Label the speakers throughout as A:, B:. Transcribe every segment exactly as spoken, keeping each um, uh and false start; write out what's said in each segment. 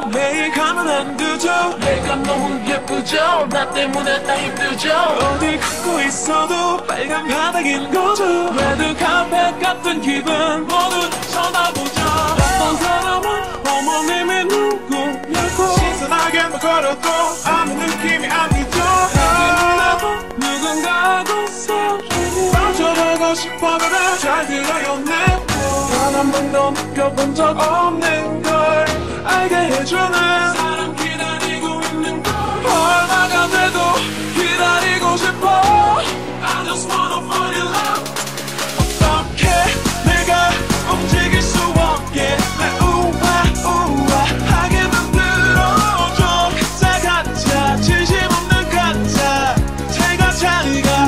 A: 너 매일 가면 안 되죠.
B: 내가 너무 예쁘죠. 나 때문에 다 힘들죠.
A: 어디 걷고 있어도 빨간 바닥인 거죠.
B: 레드 카펫 같은 기분 모두 쳐다보죠.
A: 어떤 사람은 어머님이 누구냐고 신선하게만 걸어도 아무 느낌이 안 들죠. 나도 누군가하고 사랑해 빠져보고 싶어 그래. 잘 들어요 내 단 한 번도 느껴본 적 없는 걸 알게 해주는
B: 사람 기다리고 있는 걸
A: 얼마가 돼도 기다리고 싶어.
B: I just wanna fall in love.
A: 어떻게 내가 움직일 수 없게 날 우아 우아 하게 만들어줘. 가짜 가짜 진심 없는 가짜 잘가 잘가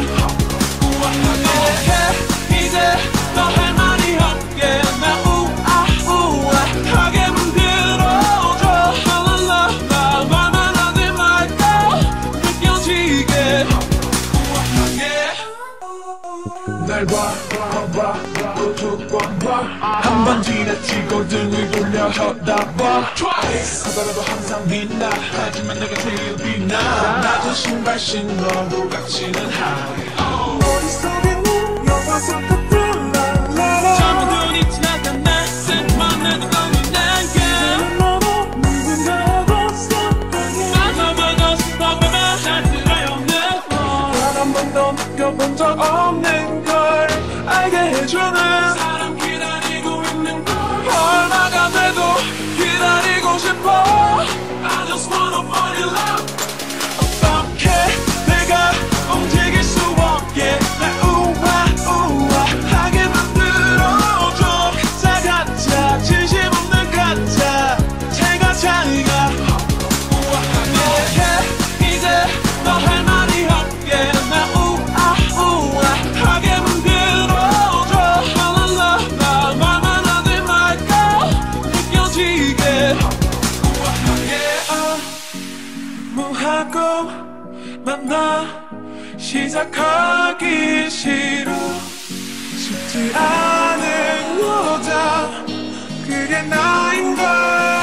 A: 우아하게 이제 너 할 말이 없게 날 우아 우아 하게 만들어줘. 라라라 말만 하지 말고 느껴지게 우아하게 날 봐, 봐봐, 또 두 번 봐. 한 번 지나치고 등을 돌려 쳐다봐. 하더라도 항상 빛나. 하지만 내가 제일 빛나. 낮은 신발 신어도 같지는 않아. 머릿속에 영화 속 같은 랄라라.
B: 잠은 눈이 지나간 내 생만 내도 너는 내게
A: 이제는 너도 누군가하고 사랑해
B: 안아보고 싶어 baby. 잘 들어요 내
A: 단 한 번도 느껴본 적 없는 걸 알게 해주는
B: 사람 기다리고 있는 걸
A: 얼마가 돼도 기다리고 싶어.
B: I just wanna fall in love.
A: 어떻게 내가 움직일 수 없게 날 우아 우아 하게 만들어줘. 가짜 가짜 진심 없는 가짜 잘가 잘가 우아하게 이제 너 할 말이 없게 날 우아 우아 하게 만들어줘. 라라라 말만 하지 말고 느껴지게 무하고 만나 시작하기 싫어. 쉽지 않은 여자 그게 나인걸.